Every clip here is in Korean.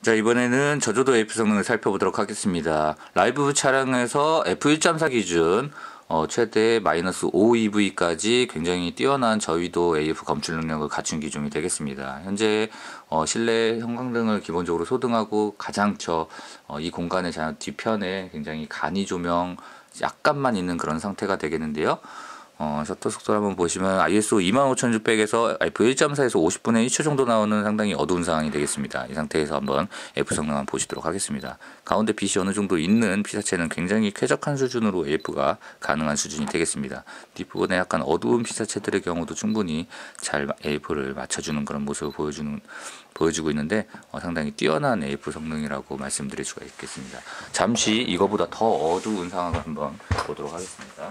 자, 이번에는 저조도 AF 성능을 살펴보도록 하겠습니다. 라이브 차량에서 F1.4 기준 최대 마이너스 5EV까지 굉장히 뛰어난 저위도 AF 검출 능력을 갖춘 기종이 되겠습니다. 현재 실내 형광등을 기본적으로 소등하고 가장 이 공간의 뒤편에 굉장히 간이 조명 약간만 있는 그런 상태가 되겠는데요. 셔터 속도를 한번 보시면 ISO 25600에서 F1.4에서 50분의 1초 정도 나오는 상당히 어두운 상황이 되겠습니다. 이 상태에서 한번 F 성능 한번 보시도록 하겠습니다. 가운데 빛이 어느 정도 있는 피사체는 굉장히 쾌적한 수준으로 AF가 가능한 수준이 되겠습니다. 뒷부분에 약간 어두운 피사체들의 경우도 충분히 잘 AF를 맞춰주는 그런 모습을 보여주고 있는데 상당히 뛰어난 AF 성능이라고 말씀드릴 수가 있겠습니다. 잠시 이거보다 더 어두운 상황을 한번 보도록 하겠습니다.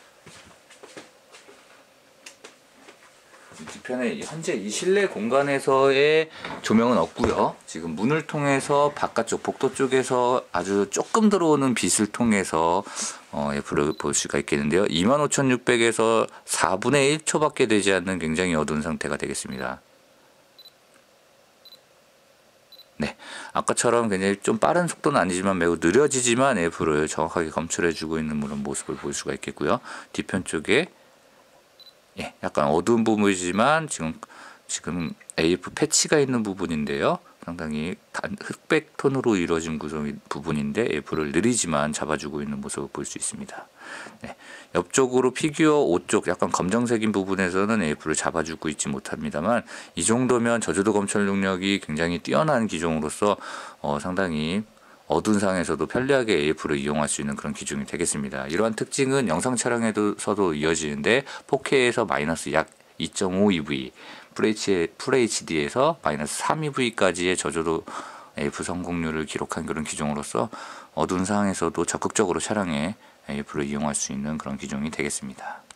뒤편에 현재 이 실내 공간에서의 조명은 없고요. 지금 문을 통해서 바깥쪽 복도 쪽에서 아주 조금 들어오는 빛을 통해서 F를 볼 수가 있겠는데요. 25600에서 4분의 1초밖에 되지 않는 굉장히 어두운 상태가 되겠습니다. 네, 아까처럼 굉장히 좀 빠른 속도는 아니지만 매우 느려지지만 F를 정확하게 검출해주고 있는 그런 모습을 볼 수가 있겠고요. 뒤편 쪽에 약간 어두운 부분이지만 지금 AF 패치가 있는 부분인데요. 상당히 흑백 톤으로 이루어진 부분인데 AF를 느리지만 잡아주고 있는 모습을 볼 수 있습니다. 네, 옆쪽으로 피규어 5쪽 약간 검정색인 부분에서는 AF를 잡아주고 있지 못합니다만 이 정도면 저조도 검출 능력이 굉장히 뛰어난 기종으로서 상당히 어두운 상황에서도 편리하게 AF를 이용할 수 있는 그런 기종이 되겠습니다. 이러한 특징은 영상 촬영에서도 이어지는데 4K에서 마이너스 약 2.5EV, FHD에서 마이너스 3EV까지의 저조도 AF 성공률을 기록한 그런 기종으로서 어두운 상황에서도 적극적으로 차량에 AF를 이용할 수 있는 그런 기종이 되겠습니다.